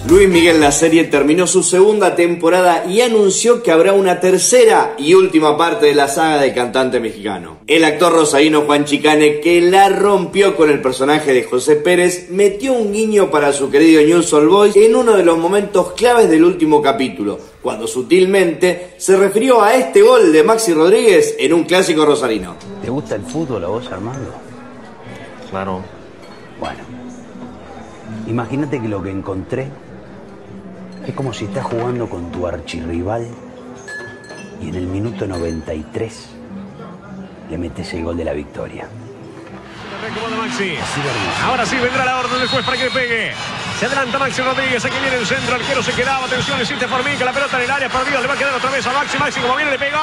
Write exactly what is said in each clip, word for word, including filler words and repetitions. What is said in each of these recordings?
Luis Miguel Laserie terminó su segunda temporada y anunció que habrá una tercera y última parte de la saga del cantante mexicano. El actor rosarino Juan Chicane, que la rompió con el personaje de José Pérez, metió un guiño para su querido News All Boys en uno de los momentos claves del último capítulo, cuando sutilmente se refirió a este gol de Maxi Rodríguez en un clásico rosarino. ¿Te gusta el fútbol a vos, Armando? Claro. Bueno, imagínate que lo que encontré es como si estás jugando con tu archirrival y en el minuto noventa y tres le metes el gol de la victoria. Maxi. Ahora sí vendrá la orden del juez para que le pegue. Se adelanta Maxi Rodríguez, aquí viene el centro, el arquero se quedaba, atención, existe Formica, la pelota en el área, perdido, le va a quedar otra vez a Maxi, Maxi como viene le pegó.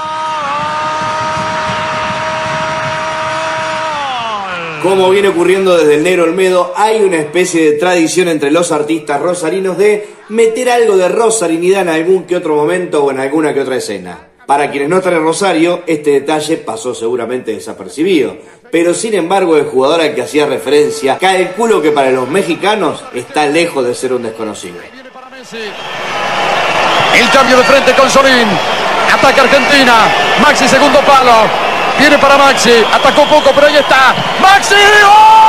Como viene ocurriendo desde el Negro Olmedo, hay una especie de tradición entre los artistas rosarinos de meter algo de rosarinidad en algún que otro momento o en alguna que otra escena. Para quienes no están en Rosario, este detalle pasó seguramente desapercibido, pero sin embargo el jugador al que hacía referencia calculo que para los mexicanos está lejos de ser un desconocido. El cambio de frente con Solín, ataca Argentina, Maxi segundo palo, viene para Maxi, atacó poco pero ahí está, Maxi, ¡oh!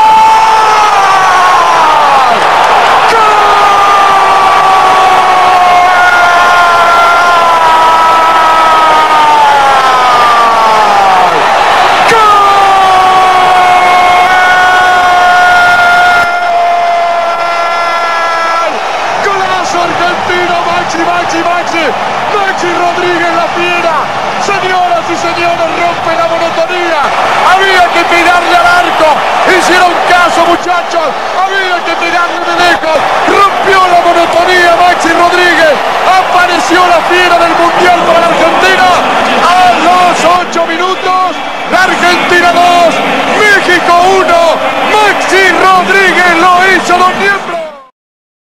Maxi Rodríguez la fiera, señoras y señores, rompe la monotonía, había que tirarle al arco, hicieron caso muchachos, había que tirarle de lejos, rompió la monotonía Maxi Rodríguez, apareció la fiera del mundial para la Argentina, a los ocho minutos, la Argentina dos, México uno, Maxi Rodríguez lo hizo, don Niembro.